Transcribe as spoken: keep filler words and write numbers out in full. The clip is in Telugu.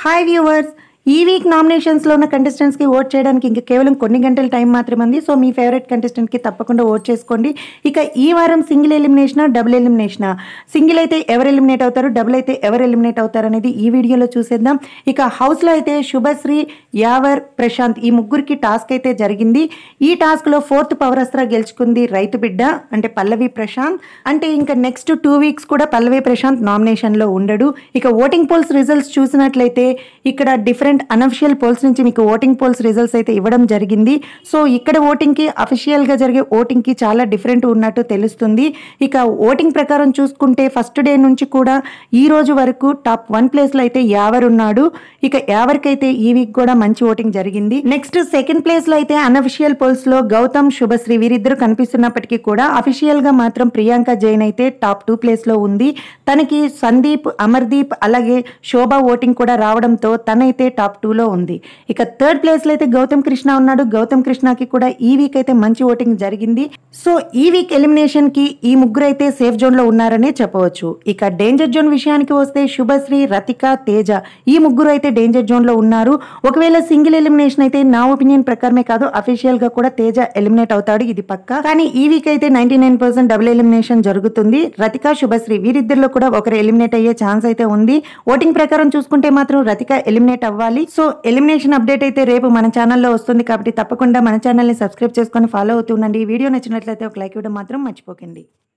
హాయ్ వ్యూవర్స్, ఈ వీక్ నామినేషన్స్లో ఉన్న కంటెస్టెంట్స్కి ఓట్ చేయడానికి ఇంకా కేవలం కొన్ని గంటల టైం మాత్రమే ఉంది. సో మీ ఫేవరెట్ కంటెస్టెంట్కి తప్పకుండా ఓట్ చేసుకోండి. ఇక ఈ వారం సింగిల్ ఎలిమినేషనా డబుల్ ఎలిమినేషనా, సింగిల్ అయితే ఎవరు ఎలిమినేట్ అవుతారు, డబుల్ అయితే ఎవరు ఎలిమినేట్ అవుతారు అనేది ఈ వీడియోలో చూసేద్దాం. ఇక హౌస్లో అయితే శుభశ్రీ, యావర్, ప్రశాంత్ ఈ ముగ్గురికి టాస్క్ అయితే జరిగింది. ఈ టాస్క్లో ఫోర్త్ పవర్ అస్త్రా గెలుచుకుంది రైతు బిడ్డ అంటే పల్లవి ప్రశాంత్. అంటే ఇంకా నెక్స్ట్ టూ వీక్స్ కూడా పల్లవి ప్రశాంత్ నామినేషన్లో ఉండడు. ఇక ఓటింగ్ పోల్స్ రిజల్ట్స్ చూసినట్లయితే ఇక్కడ డిఫరెంట్ అనఫిషియల్ పోల్స్ నుంచి మీకు ఓటింగ్ పోల్స్ రిజల్ట్స్ అయితే ఇవ్వడం జరిగింది. సో ఇక్కడ ఓటింగ్కి అఫిషియల్గా జరిగే ఓటింగ్కి చాలా డిఫరెంట్ ఉన్నట్టు తెలుస్తుంది. ఇక ఓటింగ్ ప్రకారం చూసుకుంటే ఫస్ట్ డే నుంచి కూడా ఈ రోజు వరకు టాప్ వన్ ప్లేస్లో అయితే యావర్ ఉన్నాడు. ఇక యావర్కి అయితే ఈ వీక్ కూడా మంచి ఓటింగ్ జరిగింది. నెక్స్ట్ సెకండ్ ప్లేస్లో అయితే అనఫిషియల్ పోల్స్లో గౌతమ్, శుభశ్రీ వీరిద్దరు కనిపిస్తున్నప్పటికీ కూడా అఫిషియల్గా మాత్రం ప్రియాంక జైన్ అయితే టాప్ టూ ప్లేస్లో ఉంది. తనకి సందీప్, అమర్దీప్ అలాగే శోభా ఓటింగ్ కూడా రావడంతో తనైతే టాప్ టూలో ఉంది. ఇక థర్డ్ ప్లేస్లో అయితే గౌతమ్ కృష్ణ ఉన్నాడు. గౌతమ్ కృష్ణకి కూడా ఈ వీక్ అయితే మంచి ఓటింగ్ జరిగింది. సో ఈ వీక్ ఎలిమినేషన్ కి ఈ ముగ్గురు అయితే సేఫ్ జోన్ లో ఉన్నారనే చెప్పవచ్చు. ఇక డేంజర్ జోన్ విషయానికి వస్తే శుభశ్రీ, రతిక, తేజ ఈ ముగ్గురు అయితే డేంజర్ జోన్ లో ఉన్నారు. ఒకవేళ సింగిల్ ఎలిమినేషన్ అయితే నా ఒపీనియన్ ప్రకారమే కాదు, అఫీషియల్ గా కూడా తేజ ఎలిమినేట్ అవుతాడు, ఇది పక్కా. కానీ ఈ వీక్ అయితే ninety nine percent double elimination జరుగుతుంది. రతిక, శుభశ్రీ వీరిద్దరిలో కూడా ఒకరు ఎలిమినేట్ అయ్యే ఛాన్స్ అయితే ఉంది. ఓటింగ్ ప్రకారం చూసుకుంటే మాత్రం రతిక ఎలిమినేట్ అవ్వాలి. సో ఎలిమినేషన్ అప్డేట్ అయితే రేపు మన ఛానల్లో వస్తుంది కాబట్టి తప్పకుండా మన ఛానల్ని సబ్స్క్రైబ్ చేసుకొని ఫాలో అవుతూ ఉండండి. ఈ వీడియో నచ్చినట్లయితే ఒక లైక్ ఇవ్వడం మాత్రం మర్చిపోకండి.